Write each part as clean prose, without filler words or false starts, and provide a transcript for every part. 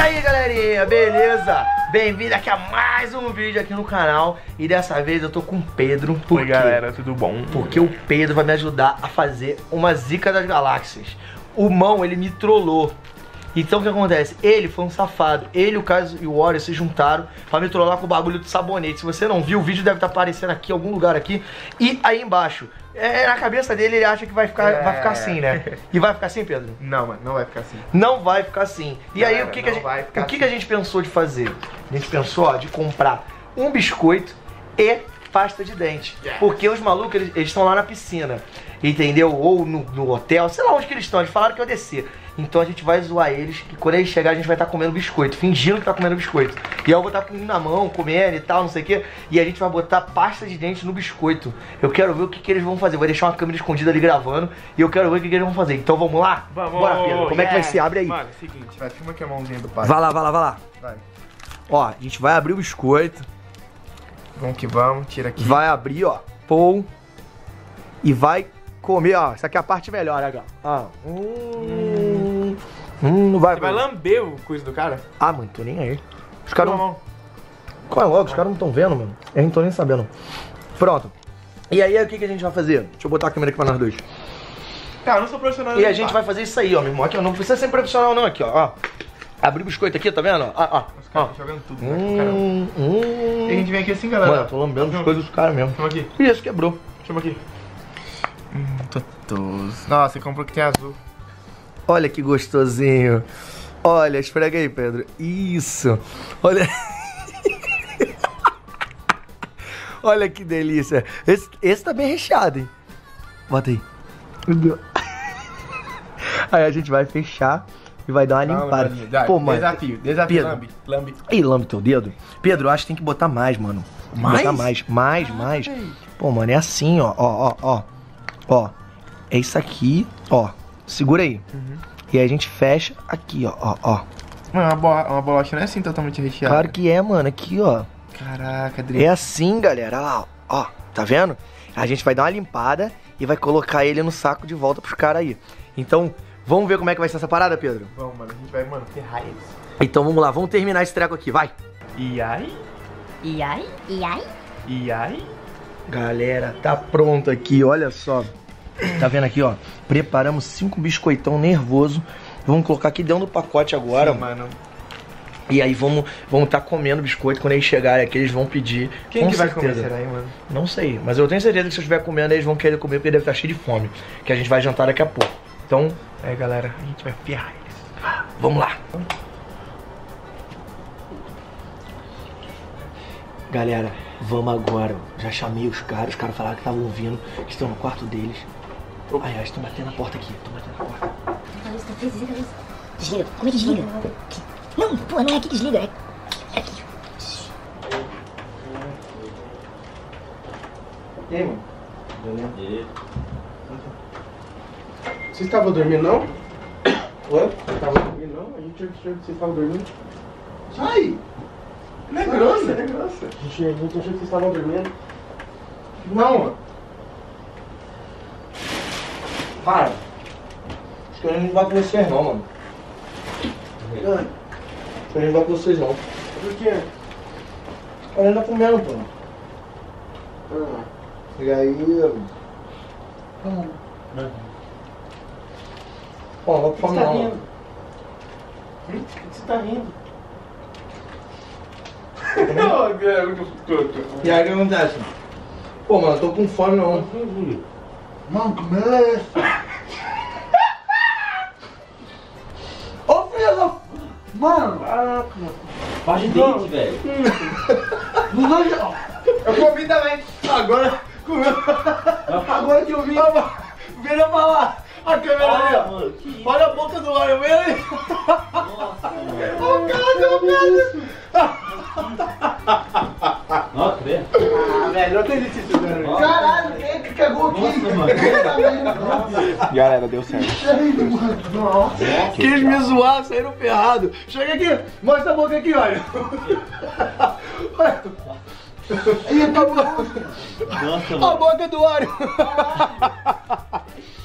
aí, galerinha, beleza? Bem-vindo aqui a mais um vídeo aqui no canal. E dessa vez eu tô com o Pedro. Oi, galera, tudo bom? Porque o Pedro vai me ajudar a fazer uma zica das galáxias. O Mão, ele me trollou. Então o que acontece? Ele foi um safado. Ele, o Caio e o Warrior se juntaram pra me trollar com o bagulho do sabonete. Se você não viu, o vídeo deve estar aparecendo aqui, em algum lugar aqui. E aí embaixo. Na cabeça dele, ele acha que vai ficar assim, né? E vai ficar assim, Pedro? Não, mano, não vai ficar assim. Não vai ficar assim. E aí, o que a gente pensou de fazer? A gente pensou, ó, de comprar um biscoito e pasta de dente. Porque os malucos, eles estão lá na piscina, entendeu? Ou no hotel, sei lá onde que eles estão. Eles falaram que eu descer. Então a gente vai zoar eles, que quando eles chegarem a gente vai estar comendo biscoito, fingindo que tá comendo biscoito. E aí eu vou estar com um na mão, comendo e tal, não sei o que. E a gente vai botar pasta de dente no biscoito. Eu quero ver o que eles vão fazer. Vou deixar uma câmera escondida ali gravando. E eu quero ver o que eles vão fazer. Então vamos lá? Vamos! Bora, Pedro. Como é que vai ser? Abre aí. Mano, seguinte, vai, filma aqui a mãozinha do pai. Vai lá. Vai. Ó, a gente vai abrir o biscoito. Vamos que vamos, tira aqui. Vai abrir, ó. Pô. E vai comer, ó. Essa aqui é a parte melhor, né, ó. Você vai lamber o coisa do cara? Ah, mano, tô nem aí. Os caras não. Qual é logo? Os caras não estão vendo, mano. Eu não tô nem sabendo. Pronto. E aí, o que a gente vai fazer? Deixa eu botar a câmera aqui pra nós dois. Cara, eu não sou profissional. E a gente vai fazer isso aí, ó, meu irmão. Aqui, ó. Não precisa ser profissional, não. Aqui, ó. Abrir o biscoito aqui, tá vendo? Os caras estão jogando tudo, né? E a gente vem aqui assim, galera. Mano, eu tô lambendo as coisas dos caras mesmo. Chama aqui. Isso, quebrou. Chama aqui. Totos. Nossa, você comprou que tem azul. Olha que gostosinho. Olha, esfrega aí, Pedro. Isso. Olha. Olha que delícia. Esse tá bem recheado, hein? Bota aí. Aí a gente vai fechar e vai dar uma limpada. Pô, mano. Desafio. Pedro. Lambe. Ih, lambe teu dedo. Pedro, eu acho que tem que botar mais, mano. Tem que botar mais. Pô, mano, é assim, ó. Ó. É isso aqui, ó. Segura aí. E aí a gente fecha aqui, ó. Mano, uma bolacha não é assim totalmente recheada. Claro que é, mano. Aqui, ó. Caraca, Adri. É assim, galera. Olha lá, ó. Tá vendo? A gente vai dar uma limpada e vai colocar ele no saco de volta pros caras aí. Então, vamos ver como é que vai ser essa parada, Pedro? Vamos, mano. A gente vai, mano, ferrar eles. Então, vamos lá. Vamos terminar esse treco aqui. Vai. E aí? Galera, tá pronto aqui. Olha só. Tá vendo aqui, ó? Preparamos 5 biscoitão nervoso. Vamos colocar aqui dentro do pacote agora. Sim, mano. E aí vamos tá comendo biscoito. Quando eles chegarem aqui, eles vão pedir. Quem que vai comer será aí, mano? Não sei, mas eu tenho certeza que se eu estiver comendo, eles vão querer comer porque deve estar cheio de fome. Que a gente vai jantar daqui a pouco. Então, galera, a gente vai ferrar eles. Vamos lá. Galera, vamos agora. Já chamei os caras falaram que estavam vindo, que estão no quarto deles. Ai, estão batendo na porta aqui. Desliga. Como é que desliga? Não, pô, não é aqui que desliga, é aqui. E aí, mano? Beleza. Você estava dormindo, não? Oi? Você estava dormindo, não? A gente achou que você estava dormindo. Sai! Não é grossa, A gente achou que vocês estavam dormindo. Não, mano. Para! Acho que a gente não vai com vocês não, mano. Acho que a gente não vai com vocês não. Por quê? A gente tá comendo, pô. E aí... Ó, não vou Você falar tá não. rindo? Por que você tá rindo? E aí o que acontece? Pô, mano, eu tô com fome não. Mano, começa! Ô filho da... Mano! Caraca, mano. Faz de dente, velho. Eu comi também! Agora comeu! Agora que eu vi! Vira pra lá! A câmera ali, ó! Mano, que isso? Olha a boca do Warrior, vem ali! Nossa, mano. Ô cara, deu medo! Nossa, velho. Ah, velho, não acredito nisso, velho! Caralho, quem é que cagou aqui? Nossa, mano. Galera, deu certo. Nossa! Quis me zoar, saíram ferrados! Chega aqui! Mostra a boca aqui, olha! Olha! Ih, acabou! Nossa, A mano. boca do Warrior!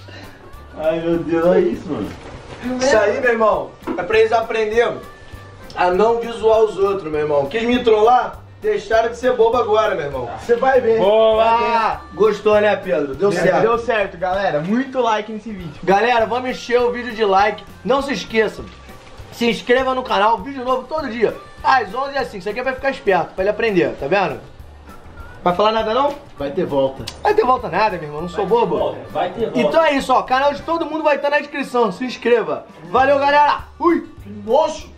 Ai, meu Deus, olha isso, mano. Isso aí, meu irmão, é pra eles aprenderem a não visual os outros, meu irmão. Quis me trollar? Deixaram de ser bobo agora, meu irmão. Você vai ver. Boa! Gostou, né, Pedro? Deu certo. Deu certo, galera. Muito like nesse vídeo. Galera, vamos encher o vídeo de like. Não se esqueçam, se inscreva no canal, vídeo novo todo dia. Às 11 é assim, isso aqui é pra ficar esperto, pra ele aprender, tá vendo? Vai falar nada não? Vai ter volta. Vai ter volta nada, meu irmão, não sou bobo. Vai ter volta. Então é isso, ó, canal de todo mundo vai estar na descrição, se inscreva. Valeu, galera. Fui. Que nojo!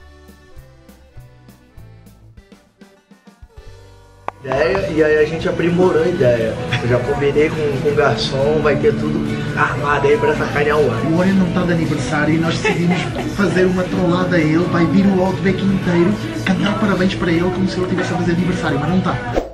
Ideia, e aí a gente aprimorou a ideia. Eu já combinei com o garçom, vai ter tudo armado aí pra sacanear o ano. O Oreo não está de aniversário e nós decidimos fazer uma trollada a ele. Vai vir o Outback inteiro cantar parabéns para ele como se ele estivesse a fazer aniversário, mas não está.